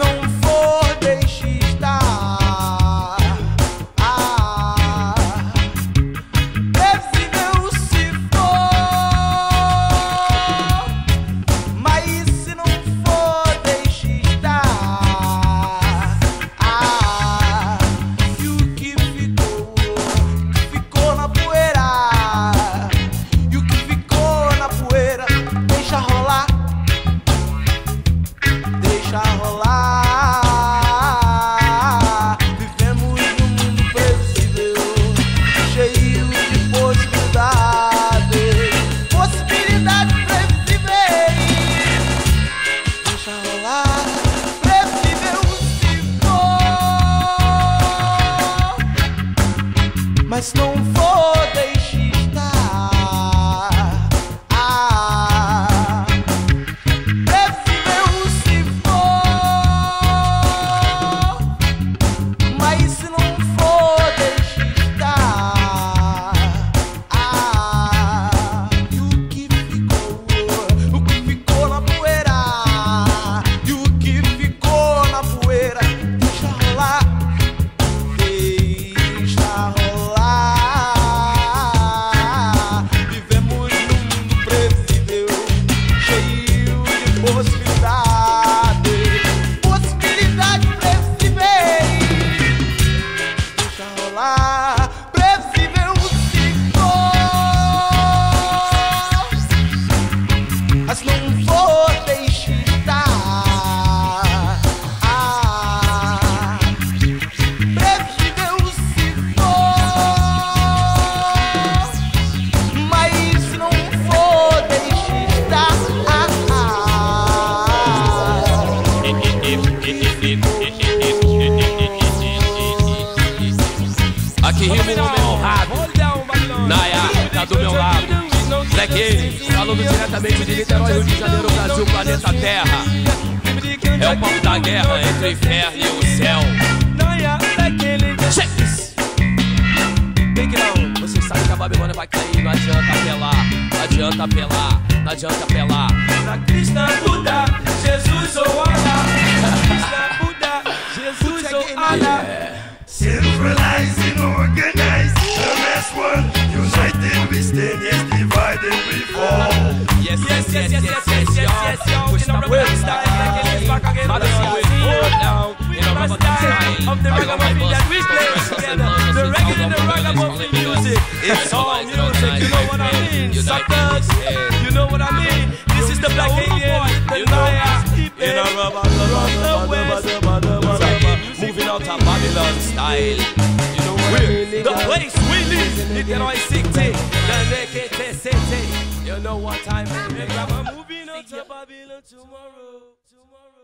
não for, deixe estar. Previsível se for, mas se não for, deixe estar. E o que ficou na poeira. E o que ficou na poeira, deixa rolar. Deixa rolar. Vivemos num mundo previsível, cheio de possibilidades. Possibilidades previsíveis. Deixa rolar. Previsível se for, mas se não for, deixe estar. Previsível se for, mas se não for, deixe estar. E o que ficou na poeira. E o que ficou na poeira, deixa rolar. Deixa rolar. Vivemos num mundo previsível, cheio de possibilidades. Possibilidades previsíveis. Deixa rolar. Previsível se for, mas não for, deixe estar. Previsível se for, mas se não for, deixe estar. Aqui rimo no meu honrado, Naya tá do meu lado. Black falando diretamente de Niterói, Rio de Janeiro, Brasil, planeta Terra. É o papo da guerra entre o inferno e o céu. Check this. Bem que não, você sabe que a Babilônia vai cair. Não adianta apelar, não adianta apelar, não adianta apelar. Pra Krishna, Buda, Jesus ou Allah. Krishna, Buda, Jesus ou Allah. Centralized and organized, the mass world united we stand, yes, divided we fall. Yes, y'all. Push the wheel style. Mother, see we fall down in a rubber style. Of the ragamuffin that we play together. The reggae and the ragamuffin music. It's all music, you know what I mean? Suckers, you know what I mean? This is the Black Alien, the Naya, in a rubber, moving out of Babylon style. You know what I mean? the place we live, Niterói City, the Nekete City. You know what time it is. We're moving out to Babylon tomorrow.